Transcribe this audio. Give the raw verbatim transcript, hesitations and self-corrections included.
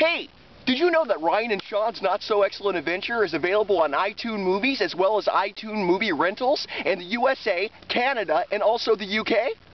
Hey, did you know that Ryan and Sean's Not So Excellent Adventure is available on iTunes Movies as well as iTunes Movie Rentals in the U S A, Canada, and also the U K?